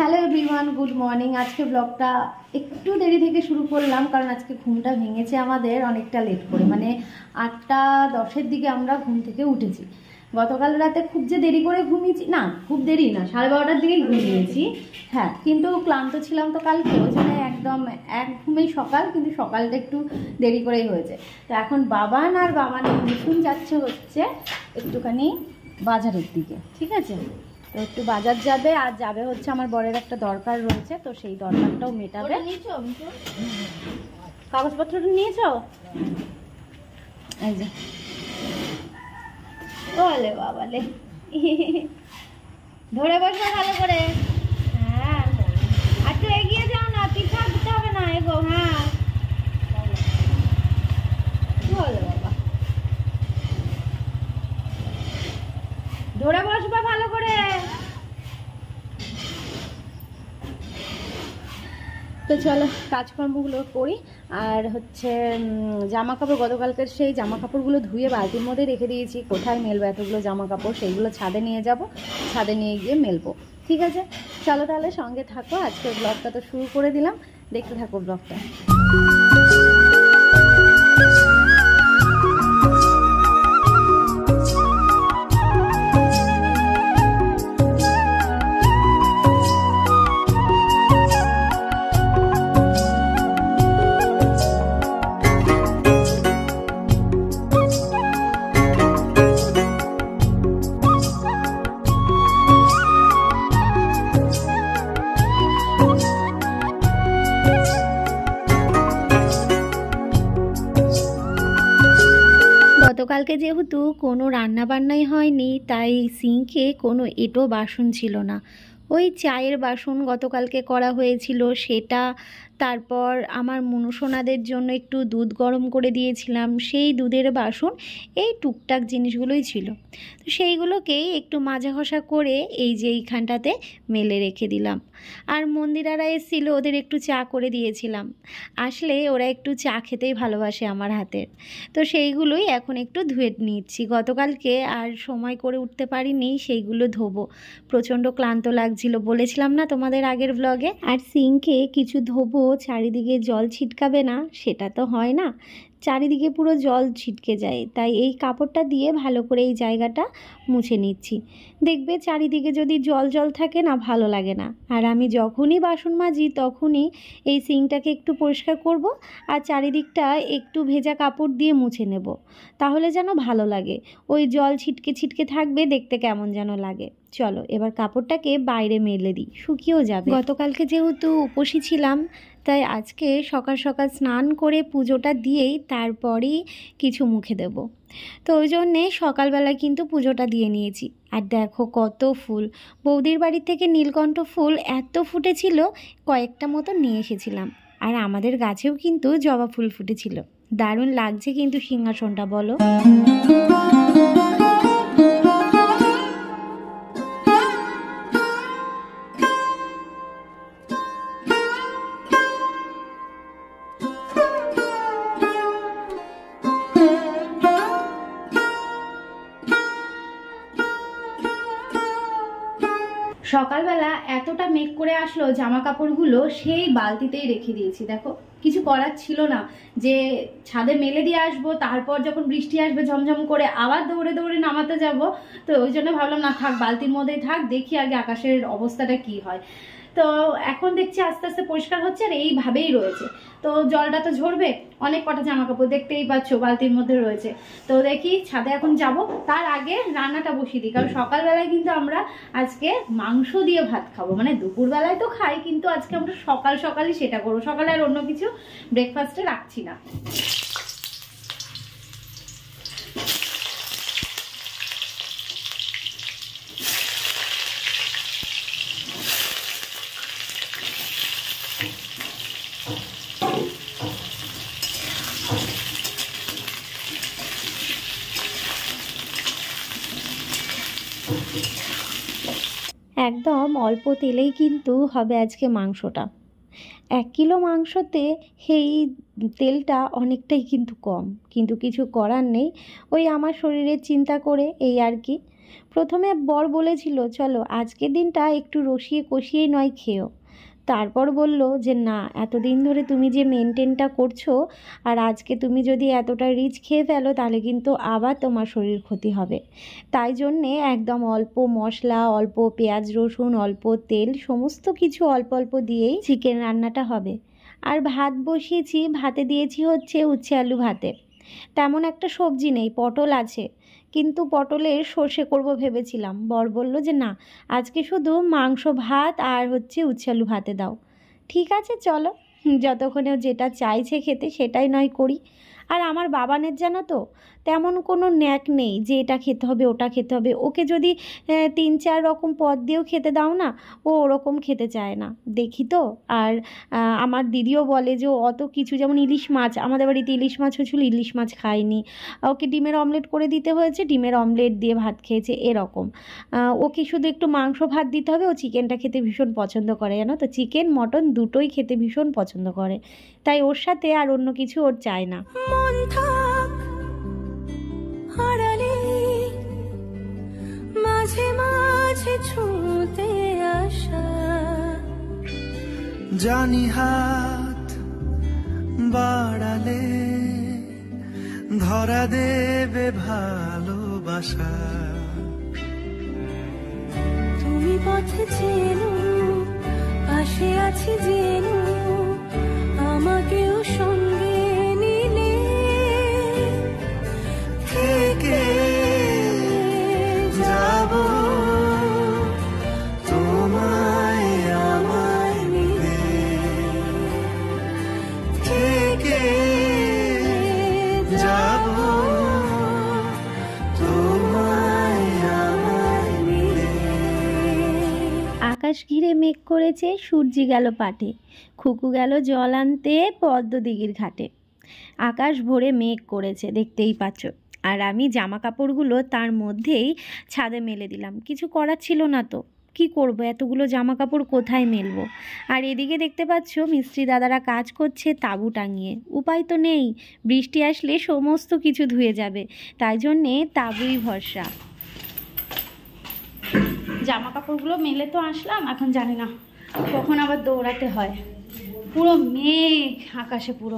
Hello everyone, good morning. আজকে ব্লগটা একটু দেরি থেকে শুরু করলাম, কারণ আজকে ঘুমটা ভেঙেছে আমাদের অনেকটা লেট করে, মানে 8টা 10-এর দিকে আমরা ঘুম থেকে উঠেছি। গতকাল রাতে খুব যে দেরি করে ঘুমিয়েছি না, খুব দেরি না, 12:30টার দিকেই ঘুমিয়েছি। হ্যাঁ, কিন্তু ক্লান্ত ছিলাম তো কালকে, ওই জন্য একদম এক ঘুমেই সকাল, কিন্তু সকালটা একটু দেরি করেই হয়েছে। তো এখন বাবান আর বাবানের মিঠুন যাচ্ছে হচ্ছে একটুখানি বাজারের দিকে, ঠিক আছে? তো একটু বাজার যাবে, আর যাবে হচ্ছে আমার বরের একটা দরকার রয়েছে, তো সেই দরকারটাও মেটাবে। কাগজপত্রটা নিয়েছো? এই যে, ওলে বাবালে, ধরে বসো ভালো করে। হ্যাঁ, আর একটু এগিয়ে যাও না, পিছাও দিতে হবে না, এগো। হ্যাঁ, ওলে বাবা, ধরে বসবা ভালো করে। তো চলো কাজকর্মগুলো করি। আর হচ্ছে জামা কাপড়, গতকালকের সেই জামা কাপড়গুলো ধুয়ে বালতির মধ্যে রেখে দিয়েছি। কোথায় মেলবো এতগুলো জামা কাপড়, সেইগুলো ছাদে নিয়ে যাব, ছাদে নিয়ে গিয়ে মেলবো। ঠিক আছে, চলো তাহলে সঙ্গে থাকো। আজকের ব্লগটা তো শুরু করে দিলাম, দেখতে থাকো ব্লগটা। গতকালকে যেহেতু কোনো রান্নাবান্নাই হয়নি, তাই সিঙ্কে কোনো এঁটো বাসন ছিল না। ওই চায়ের বাসন গতকালকে করা হয়েছিল সেটা, তারপর আমার মনুসোনাদের জন্য একটু দুধ গরম করে দিয়েছিলাম, সেই দুধের বাসন, এই টুকটাক জিনিসগুলোই ছিল। তো সেইগুলোকেই একটু মাজা ঘষা করে এই যে এইখানটাতে মেলে রেখে দিলাম। আর মন্দিরারা এসেছিল, ওদের একটু চা করে দিয়েছিলাম। আসলে ওরা একটু চা খেতেই ভালোবাসে আমার হাতের, তো সেইগুলোই এখন একটু ধুয়ে নিচ্ছি। গতকালকে আর সময় করে উঠতে পারিনি, সেইগুলো ধোবো, প্রচণ্ড ক্লান্ত লাগছিল, বলেছিলাম না তোমাদের আগের ব্লগে। আর সিঙ্কে কিছু ধোবো, চারিদিকে জল ছিটকাবে না, সেটা তো হয় না, চারিদিকে পুরো জল ছিটকে যায়, তাই এই কাপড়টা দিয়ে ভালো করে এই জায়গাটা মুছে নিচ্ছি। দেখবে চারিদিকে যদি জল জল থাকে না, ভালো লাগে না। আর আমি যখনই বাসন মাজি তখনই এই সিঙ্কটাকে একটু পরিষ্কার করব, আর চারিদিকটা একটু ভেজা কাপড় দিয়ে মুছে নেব, তাহলে যেন ভালো লাগে। ওই জল ছিটকে ছিটকে থাকবে, দেখতে কেমন যেন লাগে। চলো এবার কাপড়টাকে বাইরে মেলে দিই, শুকিয়েও যাবে। গতকালকে যেহেতু উপসী ছিলাম, তাই আজকে সকাল সকাল স্নান করে পুজোটা দিয়েই তারপরেই কিছু মুখে দেব। তো ওই জন্যে সকালবেলা কিন্তু পুজোটা দিয়ে নিয়েছি। আর দেখো কত ফুল, বৌদির বাড়ি থেকে নীলকণ্ঠ ফুল এত ফুটেছিল, কয়েকটা মতো নিয়ে এসেছিলাম। আর আমাদের গাছেও কিন্তু জবা ফুল ফুটেছিল, দারুণ লাগছে কিন্তু সিংহাসনটা, বলো। সকালবেলা এতটা মেঘ করে আসলো, জামা কাপড়গুলো সেই বালতিতেই রেখে দিয়েছি। দেখো কিছু করার ছিল না যে ছাদে মেলে দিয়ে আসবো, তারপর যখন বৃষ্টি আসবে ঝমঝম করে আবার দৌড়ে দৌড়ে নামাতে যাব। তো ওই জন্য ভাবলাম না, থাক বালতির মধ্যেই থাক, দেখি আগে আকাশের অবস্থাটা কি হয়। তো এখন দেখছি আস্তে আস্তে পরিষ্কার হচ্ছে, আর এইভাবেই রয়েছে। তো জলটা তো ঝরবে, অনেক কটা জামা কাপড় দেখতেই পাচ্ছ বালতির মধ্যে রয়েছে। তো দেখি ছাদে এখন যাব, তার আগে রান্নাটা বসিয়ে দিই, কারণ সকালবেলায় কিন্তু আমরা আজকে মাংস দিয়ে ভাত খাবো। মানে দুপুরবেলায় তো খাই, কিন্তু আজকে আমরা সকাল সকালই সেটা করবো, সকালে আর অন্য কিছু ব্রেকফাস্টে রাখছি না। একদম অল্প তেলেই কিন্তু হবে আজকে মাংসটা। 1 কিলো মাংসতে এই তেলটা অনেকটাই কিন্তু কম, কিন্তু কিছু করার নেই, ওই আমার শরীরের চিন্তা করে এই আর কি। প্রথমে বর বলেছিল চলো আজকের দিনটা একটু রসিয়ে কষিয়েই নয় খেও, তারপর বলল যে না, এতদিন ধরে তুমি যে মেনটেনটা করছো আর আজকে তুমি যদি এতটা রিচ খেয়ে ফেলো তাহলে কিন্তু আবার তোমার শরীর ক্ষতি হবে। তাই জন্যে একদম অল্প মশলা, অল্প পেঁয়াজ রসুন, অল্প তেল, সমস্ত কিছু অল্প অল্প দিয়েই চিকেন রান্নাটা হবে। আর ভাত বসিয়েছি, ভাতে দিয়েছি হচ্ছে উচ্ছে আলু ভাতে। তেমন একটা সবজি নেই, পটল আছে, কিন্তু পটলের সর্ষে করব ভেবেছিলাম। বর বলল যে না, আজকে শুধু মাংস ভাত আর হচ্ছে উচ্ছে আলু ভাতে দাও। ঠিক আছে চলো, যতক্ষণে ও যেটা চাইছে খেতে সেটাই নয় করি। আর আমার বাবানের জানো তো তেমন কোনো ন্যাক নেই যে এটা খেতে হবে ওটা খেতে হবে। ওকে যদি 3-4 রকম পদ দিয়েও খেতে দাও না, ও ওরকম খেতে চায় না, দেখি তো। আর আমার দিদিও বলে যে ও অত কিছু, যেমন ইলিশ মাছ, আমাদের বাড়িতে ইলিশ মাছ হয়েছিল, ইলিশ মাছ খায়নি, ওকে ডিমের অমলেট করে দিতে হয়েছে, ডিমের অমলেট দিয়ে ভাত খেয়েছে এরকম। ওকে শুধু একটু মাংস ভাত দিতে হবে, ও চিকেনটা খেতে ভীষণ পছন্দ করে, জানো তো, চিকেন মটন দুটোই খেতে ভীষণ পছন্দ করে, তাই ওর সাথে আর অন্য কিছু ওর চায় না। মাঝে মাঝে ছুঁতে আসা, জানি হাত বাড়ালে ধরা দেবে ভালোবাসা। তুমি পথে চেনো, পাশে আছি জেনো, আমাকেও সঙ্গে নিলে থেকে যাব তোমায় আমায় মিলে, থেকে যাব তোমায় আমায় মিলে। আকাশ ঘিরে মেঘ করেছে, সূর্যি গেল পাটে, খুকু গেল জল আনতে পদ্মদিঘির ঘাটে। আকাশ ভরে মেঘ করেছে, দেখতেই পাচ্ছ। আর আমি জামা কাপড়গুলো তার মধ্যেই ছাদে মেলে দিলাম, কিছু করার ছিল না তো, কি করব, এতগুলো জামা কাপড় কোথায় মেলবো। আর এদিকে দেখতে পাচ্ছ মিস্ত্রি দাদারা কাজ করছে তাঁবু টাঙিয়ে, উপায় তো নেই, বৃষ্টি আসলে সমস্ত কিছু ধুয়ে যাবে, তাই জন্যে তাঁবুই ভরসা। জামা কাপড়গুলো মেলে তো আসলাম, এখন জানি না কখন আবার দৌড়াতে হয়। পুরো মেঘ আকাশে পুরো।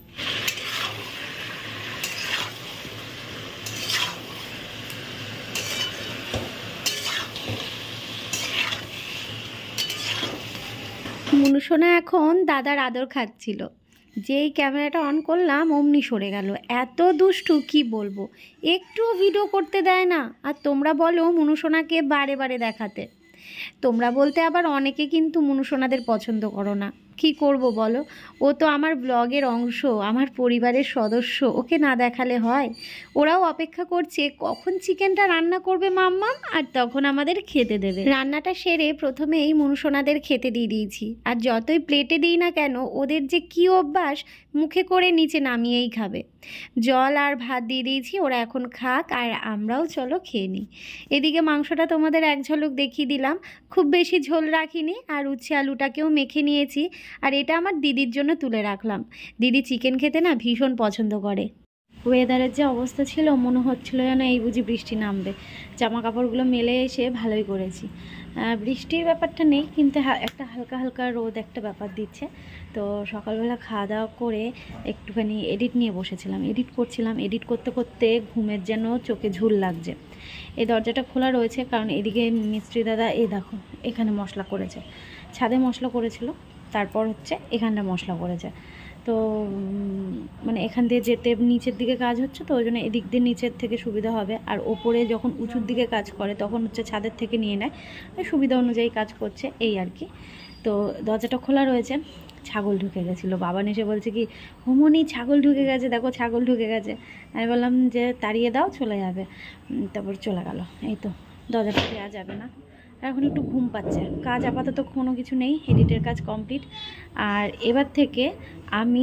মুনুসোনা এখন দাদার আদর খাচ্ছিল, যেই ক্যামেরাটা অন করলাম অমনি সরে গেল, এত দুষ্টু কি বলবো, একটু ভিডিও করতে দেয় না। আর তোমরা বলো মুনুসোনাকে বারে বারে দেখাতে, তোমরা বলতে আবার অনেকে কিন্তু মুনুসোনাদের পছন্দ করো না, কি করব বলো, ও তো আমার ব্লগের অংশ, আমার পরিবারের সদস্য, ওকে না দেখালে হয়। ওরাও অপেক্ষা করছে কখন চিকেনটা রান্না করবে মাম্মাম, আর তখন আমাদের খেতে দেবে। রান্নাটা সেরে প্রথমেই মুনুসোনাদের খেতে দিয়ে দিয়েছি, আর যতই প্লেটে দিই না কেন ওদের যে কী অভ্যাস, মুখে করে নিচে নামিয়েই খাবে। জল আর ভাত দিয়ে দিয়েছি, ওরা এখন খাক, আর আমরাও চলো খেয়ে নিই। এদিকে মাংসটা তোমাদের এক ঝলক দেখিয়ে দিলাম, খুব বেশি ঝোল রাখিনি, আর উচ্ছে আলুটাকেও মেখে নিয়েছি। আর এটা আমার দিদির জন্য তুলে রাখলাম, দিদি চিকেন খেতে না ভীষণ পছন্দ করে। ওয়েদারের যে অবস্থা ছিল মনে হচ্ছিল যেন এই বুঝি বৃষ্টি নামবে। জামা কাপড়গুলো মেলে এসে ভালোই করেছি, বৃষ্টির ব্যাপারটা নেই, কিন্তু একটা হালকা হালকা রোদ একটা ব্যাপার দিচ্ছে। তো সকালবেলা খাওয়া দাওয়া করে একটুখানি এডিট নিয়ে বসেছিলাম, এডিট করছিলাম, এডিট করতে করতে ঘুমের যেন চোখে ঝুল লাগছে। এই দরজাটা খোলা রয়েছে কারণ এদিকে মিস্ত্রি দাদা এই দেখো এখানে মশলা করেছে, ছাদে মশলা করেছিল, তারপর হচ্ছে এখানটা মশলা করেছে। তো মানে এখান দিয়ে যেতে নিচের দিকে কাজ হচ্ছে, তো ওই জন্য এদিক দিয়ে নিচের থেকে সুবিধা হবে। আর ওপরে যখন উঁচুর দিকে কাজ করে তখন হচ্ছে ছাদের থেকে নিয়ে নেয়, সুবিধা অনুযায়ী কাজ করছে এই আর কি। তো দরজাটা খোলা রয়েছে, ছাগল ঢুকে গেছিলো, বাবান এসে বলছে কি হোমনি ছাগল ঢুকে গেছে, দেখো ছাগল ঢুকে গেছে। আমি বললাম যে তাড়িয়ে দাও, চলে যাবে, তারপর চলে গেল। এই তো দরজাটা দেওয়া যাবে না, এখন একটু ঘুম পাচ্ছে। কাজ আপাতত কোনো কিছু নেই, এডিটের কাজ কমপ্লিট। আর এবার থেকে আমি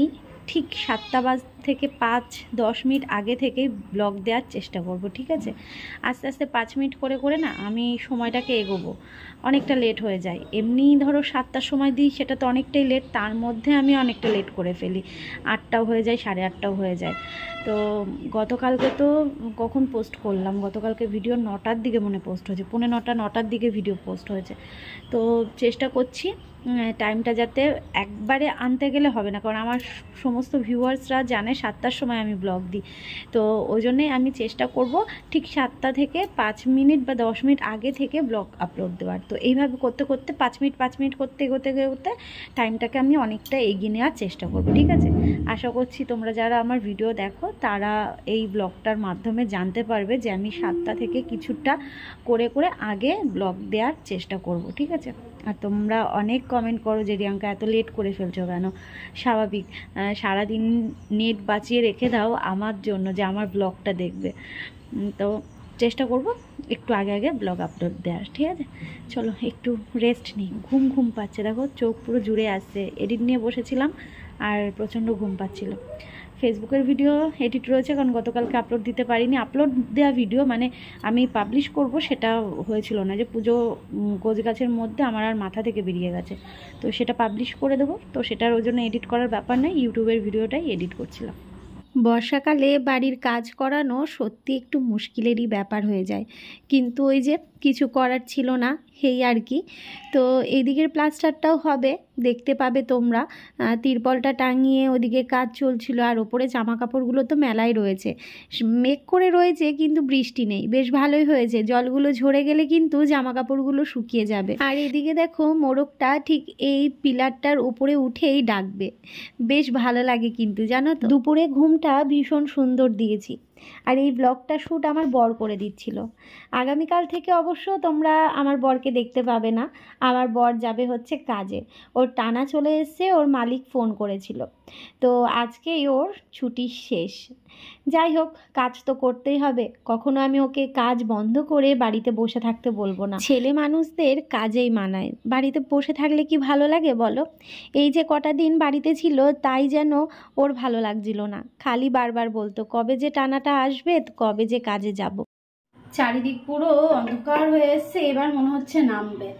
ঠিক 7টা থেকে 5-10 মিনিট আগে থেকেই ব্লগ দেওয়ার চেষ্টা করব, ঠিক আছে? আস্তে আস্তে 5 মিনিট করে করে না আমি সময়টাকে এগোবো, অনেকটা লেট হয়ে যায়। এমনি ধরো 7টার সময় দিই, সেটা তো অনেকটাই লেট, তার মধ্যে আমি অনেকটা লেট করে ফেলি, 8টাও হয়ে যায়, 8:30টাও হয়ে যায়। তো গতকালকে তো কখন পোস্ট করলাম, গতকালকে ভিডিও 9টার দিকে মনে পোস্ট হয়েছে, 9:45-9টার দিকে ভিডিও পোস্ট হয়েছে। তো চেষ্টা করছি টাইমটা যাতে একবারে আনতে গেলে হবে না, কারণ আমার সমস্ত ভিউয়ার্সরা জানে 7টার সময় আমি ব্লগ দিই। তো ওই জন্যেই আমি চেষ্টা করব ঠিক 7টা থেকে 5 মিনিট বা 10 মিনিট আগে থেকে ব্লগ আপলোড দেওয়ার। তো এইভাবে করতে করতে 5 মিনিট করতে এগোতে টাইমটাকে আমি অনেকটা এগিয়ে নেওয়ার চেষ্টা করব, ঠিক আছে? আশা করছি তোমরা যারা আমার ভিডিও দেখো তারা এই ব্লগটার মাধ্যমে জানতে পারবে যে আমি 7টা থেকে কিছুটা করে করে আগে ব্লগ দেওয়ার চেষ্টা করব, ঠিক আছে? আর তোমরা অনেক কমেন্ট করো যে রিয়াঙ্কা এত লেট করে ফেলছো কেন? স্বাভাবিক, সারাদিন নেট বাঁচিয়ে রেখে দাও আমার জন্য, যে আমার ব্লগটা দেখবে। তো চেষ্টা করব একটু আগে আগে ব্লগ আপলোড দেওয়ার, ঠিক আছে? চলো একটু রেস্ট নিই, ঘুম পাচ্ছে, দেখো চোখ পুরো জুড়ে আসছে। এডিট নিয়ে বসেছিলাম আর প্রচণ্ড ঘুম পাচ্ছিল। ফেসবুকের ভিডিও এডিট রয়েছে, কারণ গতকালকে আপলোড দিতে পারিনি। আপলোড দেওয়া ভিডিও মানে আমি পাবলিশ করব সেটা হয়েছিল না, যে পুজো গোছগাছের মধ্যে আমার আর মাথা থেকে বেরিয়ে গেছে, তো সেটা পাবলিশ করে দেবো। তো সেটার ওই জন্য এডিট করার ব্যাপার নেই, ইউটিউবের ভিডিওটাই এডিট করছিলাম। বর্ষাকালে বাড়ির কাজ করানো সত্যি একটু মুশকিলেরই ব্যাপার হয়ে যায়, কিন্তু ওই যে কিছু করার ছিল না, এই আর কি। তো এইদিকের প্লাস্টারটাও হবে, দেখতে পাবে তোমরা। তিরপলটা টাঙিয়ে ওদিকে কাজ চলছিল, আর ওপরে জামা কাপড়গুলো তো মেলাই রয়েছে, মেঘ করে রয়েছে কিন্তু বৃষ্টি নেই, বেশ ভালোই হয়েছে। জলগুলো ঝরে গেলে কিন্তু জামা কাপড়গুলো শুকিয়ে যাবে। আর এদিকে দেখো মোরগটা ঠিক এই পিলারটার উপরে উঠেই ডাকবে, বেশ ভালো লাগে কিন্তু, জানো তো। দুপুরে ঘুমটা ভীষণ সুন্দর দিয়েছি, আর এই ব্লগটা শ্যুট আমার বর করে দিচ্ছিল। আগামীকাল থেকে অবশ্য তোমরা আমার বরকে দেখতে পাবে না, আমার বর যাবে হচ্ছে কাজে, ওর টানা চলে এসছে, ওর মালিক ফোন করেছিল। তো আজকেই ওর ছুটি শেষ। যাই হোক, কাজ তো করতেই হবে, কখনো আমি ওকে কাজ বন্ধ করে বাড়িতে বসে থাকতে বলবো না। ছেলে মানুষদের কাজেই মানায়, বাড়িতে বসে থাকলে কি ভালো লাগে বলো? এই যে কটা দিন বাড়িতে ছিল, তাই যেন ওর ভালো লাগছিল না, খালি বারবার বলতো কবে যে টানাটা আসবে, কবে যে কাজে যাব। চারিদিক পুরো অন্ধকার হয়ে এসছে, এবার মনে হচ্ছে নামবে।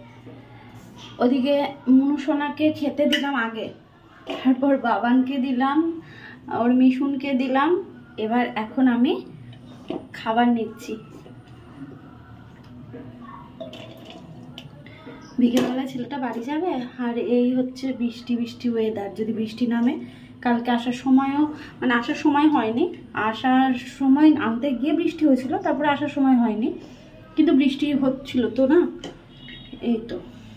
ওদিকে মনুসোনাকে খেতে দিলাম আগে, তারপর বাবানকে দিলাম, ওর মিশুনকে দিলাম, এবার এখন আমি খাবার নিচ্ছি। বিকেলবেলা ছেলেটা বাড়ি যাবে, আর এই হচ্ছে বৃষ্টি ওয়েদার। যদি বৃষ্টি নামে, কালকে আসার সময়ও মানে আসার সময় হয়নি, আসার সময় আনতে গিয়ে বৃষ্টি হয়েছিল, তারপরে আসার সময় হয়নি, কিন্তু বৃষ্টি হচ্ছিল তো না, এই তো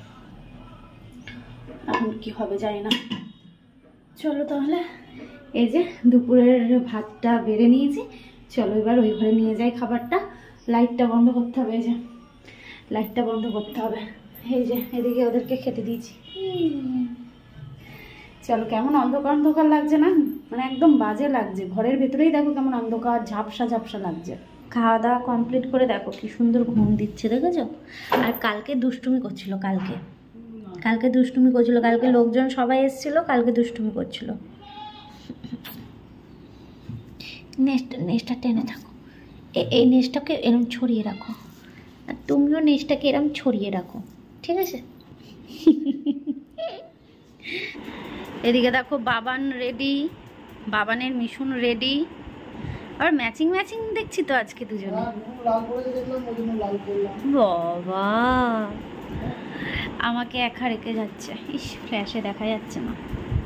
এখন কি হবে জানি না। চলো তাহলে, এই যে দুপুরের ভাতটা বেড়ে নিয়েছি, চলো এবার ওই ঘরে নিয়ে যাই খাবারটা। লাইটটা বন্ধ করতে হবে, এই যে লাইটটা বন্ধ করতে হবে। এই যে এদিকে ওদেরকে খেতে দিয়েছি। চলো, কেমন অন্ধকার লাগছে না, মানে একদম বাজে লাগছে, ঘরের ভেতরেই দেখো কেমন অন্ধকার, ঝাপসা লাগছে। খাওয়া দাওয়া কমপ্লিট করে দেখো কি সুন্দর ঘুম দিচ্ছে, দেখেছো? আর কালকে দুষ্টুমি করছিল, কালকে লোকজন সবাই এসেছিল, কালকে দুষ্টুমি করছিল। নেশটা টেনে থাকো, এই নেশটাকে এরম ছড়িয়ে রাখো, আর তুমিও নেশটাকে এরম ছড়িয়ে রাখো, ঠিক আছে? এদিকে দেখো বাবান রেডি, বাবানের মিশুন রেডি, আর ম্যাচিং দেখছি তো আজকে দুজনে। বাবা আমাকে একা রেখে যাচ্ছে, ইস ফ্ল্যাশে দেখা যাচ্ছে না,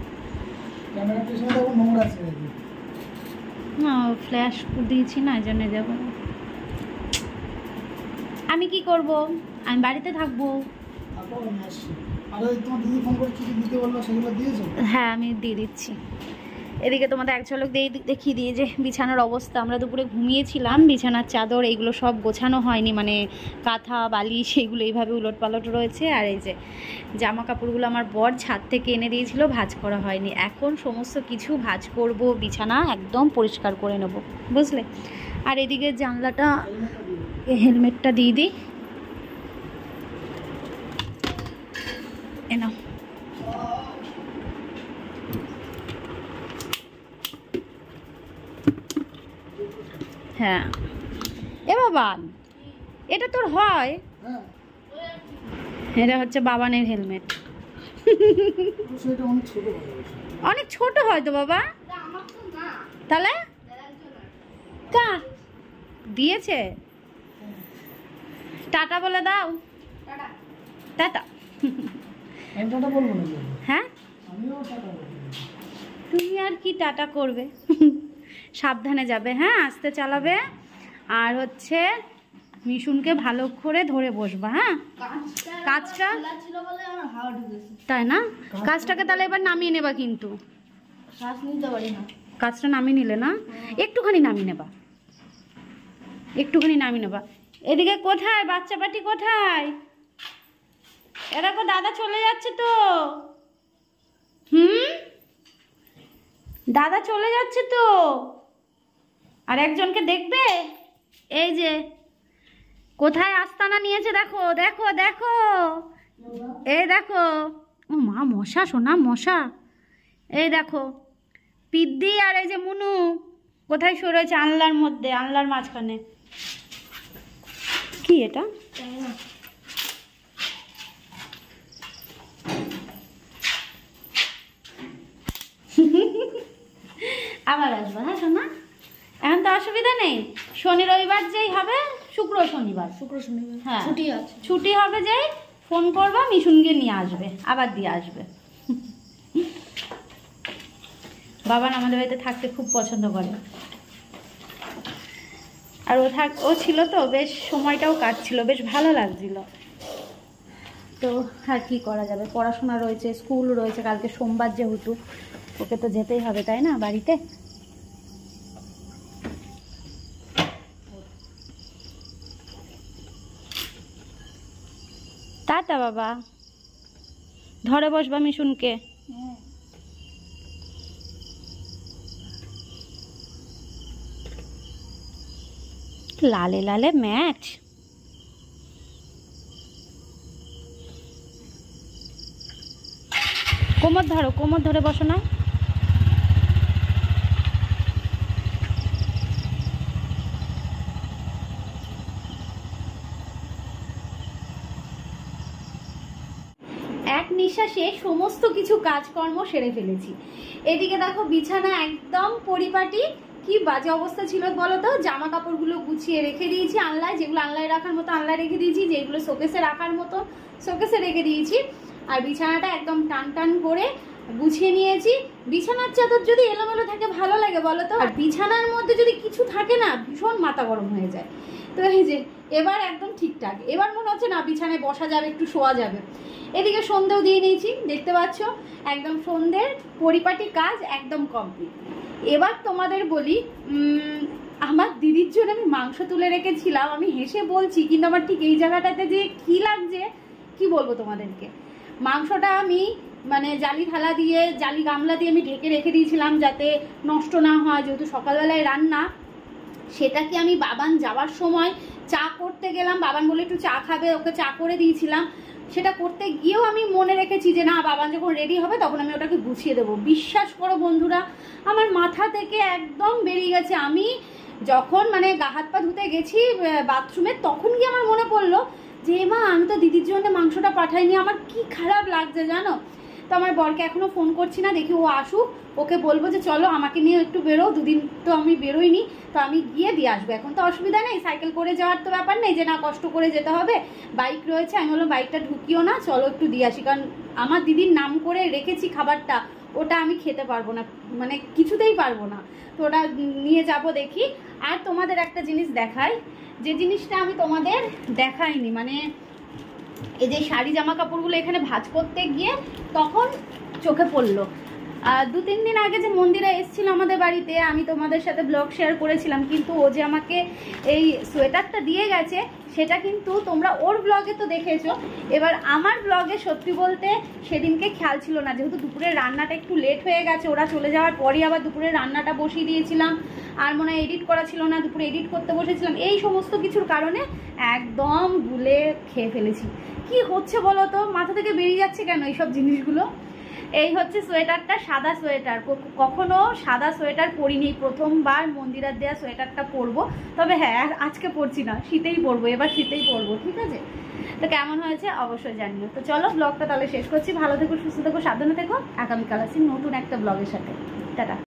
না ফ্ল্যাশ দিয়েছি না, এই জন্য যাবো। আমি কি করব, আমি বাড়িতে থাকবো। হ্যাঁ আমি দিয়ে দিচ্ছি। এদিকে তোমাদের এক ঝলক দেখিয়ে দিয়ে যে বিছানার অবস্থা, আমরা দুপুরে ঘুমিয়েছিলাম, বিছানার চাদর এইগুলো সব গোছানো হয়নি, মানে কাঁথা বালিশ এইগুলো এইভাবে উলট পালট রয়েছে। আর এই যে জামা কাপড়গুলো আমার বর ছাদ থেকে এনে দিয়েছিল, ভাঁজ করা হয়নি, এখন সমস্ত কিছু ভাঁজ করব, বিছানা একদম পরিষ্কার করে নেব, বুঝলে? আর এদিকে জানলাটা, হেলমেটটা দিয়ে দিই, এনাও। হ্যাঁ এ বাবান, এটা তোর হয়? এটা হচ্ছে বাবানের হেলমেট। অনেক ছোট হয় তো বাবা। তাহলে কা দিয়েছে? টাটা বলে দাও। টাটা। হ্যাঁ তুমি আর কি টাটা করবে? সাবধানে যাবে, হ্যাঁ আস্তে চালাবে। আর হচ্ছে মিশুনকে ভালো করে ধরে বসবা, হ্যাঁ। কাজটা তাই না? কাজটাকে তাহলে এবার নামিয়ে নেবা, কিন্তু কাজটা নামিয়ে নিলে না, একটুখানি নামিয়ে নেবা, একটুখানি নামিয়ে নেবা। এদিকে কোথায় বাচ্চা পাটি, কোথায়? এরকম দাদা চলে যাচ্ছে তো। দাদা চলে যাচ্ছে তো। আর একজনকে দেখবে, এই যে কোথায় আস্তানা নিয়েছে, দেখো দেখো দেখো, এই দেখো। ও মা, মশা সোনা, মশা। এই দেখো পিদ্দি আর এই যে মুনু কোথায় শুয়ে রয়েছে, আনলার মধ্যে, আনলার মাঝখানে। কি এটা? আবার আসবো, হ্যাঁ সোনা, এখন তো অসুবিধা নেই। শনি রবিবার যেই হবে, শুক্র শনিবার হ্যাঁ ছুটি আছে, ছুটি হবে যেই ফোন করবা, মিশুনকে নিয়ে আসবে, আবার দিয়ে আসবে। বাবান আমাদের বাড়িতে থাকতে খুব পছন্দ করে। আর ও ছিল তো, বেশ সময়টাও কাটছিল, বেশ ভালো লাগছিল। তো আর কি করা যাবে, পড়াশোনা রয়েছে, স্কুল রয়েছে, কালকে সোমবার যেহেতু ওকে তো যেতেই হবে, তাই না বাড়িতে। টাটা বাবা, ধরে বসবা মিশুনকে। লালে লালে ম্যাচ। কোমর ধরো, কোমর ধরে বসো না। এক নিঃশ্বাসে সমস্ত কিছু কাজকর্ম সেরে ফেলেছি। এদিকে দেখো বিছানা একদম পরিপাটি। কি বাজে অবস্থা ছিল বলো তো। জামা কাপড়গুলো গুছিয়ে রেখে দিয়েছি আনলায়, যেগুলো আনলায় রাখার মতো আনলায় রেখে দিয়েছি, যেগুলো শোকেসে রাখার মতো শোকেসে রেখে দিয়েছি। আর বিছানাটা একদম টান টান করে গুছিয়ে নিয়েছি। বিছানার চাদর যদি এলোমেলো থাকে ভালো লাগে বলো তো? আর বিছানার মধ্যে যদি কিছু থাকে না, ভীষণ মাথা গরম হয়ে যায়। তো এই যে এবার একদম ঠিকঠাক, এবার মনে হচ্ছে না বিছানায় বসা যাবে, একটু শোয়া যাবে। এদিকে সন্ধেও দিয়ে নিয়েছি, দেখতে পাচ্ছ একদম সন্ধ্যের পরিপাটি কাজ একদম কমপ্লিট। এবার তোমাদের বলি, আমার দিদির জন্য আমি মাংস তুলে রেখেছিলাম। আমি হেসে বলছি, কিন্তু আমার ঠিক এই জায়গাটাতে যে কি লাগছে কি বলবো তোমাদেরকে। মাংসটা আমি মানে জালি থালা দিয়ে, জালি গামলা দিয়ে আমি ঢেকে রেখে দিয়েছিলাম যাতে নষ্ট না হয়, যেহেতু সকালবেলায় রান্না। সেটাকে আমি বাবান যাওয়ার সময় চা করতে গেলাম, বাবান বলে একটু চা খাবে, ওকে চা করে দিয়েছিলাম। সেটা করতে গিয়েও আমি মনে রেখেছি যে না, বাবান যখন রেডি হবে তখন আমি ওটাকে গুছিয়ে দেবো। বিশ্বাস করো বন্ধুরা, আমার মাথা থেকে একদম বেরিয়ে গেছে। আমি যখন মানে গা হাত পা ধুতে গেছি বাথরুমে, তখন গিয়ে আমার মনে পড়লো যে মা, আমি তো দিদির জন্য মাংসটা পাঠাইনি। আমার কি খারাপ লাগছে জানো। তো আমার বরকে এখনো ফোন করছি না, দেখি ও আসুক, ওকে বলবো যে চলো আমাকে নিয়ে একটু বেরো, দুদিন তো আমি বেরোইনি, তো আমি গিয়ে দিয়ে আসবো। এখন তো অসুবিধা নেই, সাইকেল করে যাওয়ার তো ব্যাপার নেই যে না কষ্ট করে যেতে হবে, বাইক রয়েছে। আমি বললাম বাইকটা ঢুকিও না, চলো একটু দিয়ে আসি, কারণ আমার দিদির নাম করে রেখেছি খাবারটা, ওটা আমি খেতে পারবো না, মানে কিছুতেই পারবো না। তো ওটা নিয়ে যাব দেখি। আর তোমাদের একটা জিনিস দেখাই, যে জিনিসটা আমি তোমাদের দেখাইনি, মানে এই যে শাড়ি জামা কাপড়গুলো এখানে ভাঁজ করতে গিয়ে তখন চোখে পড়লো। 2-3 দিন আগে যে মন্দিরা এসেছিল আমাদের বাড়িতে, আমি তোমাদের সাথে ব্লগ শেয়ার করেছিলাম, কিন্তু ও যে আমাকে এই সোয়েটারটা দিয়ে গেছে সেটা কিন্তু তোমরা ওর ব্লগে তো দেখেছো। এবার আমার ব্লগে সত্যি বলতে সেদিনকে খেয়াল ছিল না, যেহেতু দুপুরের রান্নাটা একটু লেট হয়ে গেছে, ওরা চলে যাওয়ার পরই আবার দুপুরের রান্নাটা বসিয়ে দিয়েছিলাম। আর মনে হয় এডিট করা ছিল না, দুপুরে এডিট করতে বসেছিলাম। এই সমস্ত কিছুর কারণে একদম ভুলে খেয়ে ফেলেছি। কি হচ্ছে বলো তো, মাথা থেকে বেরিয়ে যাচ্ছে কেন এইসব জিনিসগুলো। এই হচ্ছে সোয়েটারটা, সাদা সোয়েটার। কখনো সাদা সোয়েটার পরিনি, প্রথমবার মন্দিরার দেওয়া সোয়েটারটা পরবো। তবে হ্যাঁ, আজকে পরছি না, শীতেই পরবো, এবার শীতেই পরবো, ঠিক আছে? তো কেমন হয়েছে অবশ্যই জানিও। তো চলো ব্লগটা তাহলে শেষ করছি। ভালো থেকো, সুস্থ থেকো, সাবধানে থেকো। আগামীকাল আসি নতুন একটা ব্লগের সাথে। টাটা।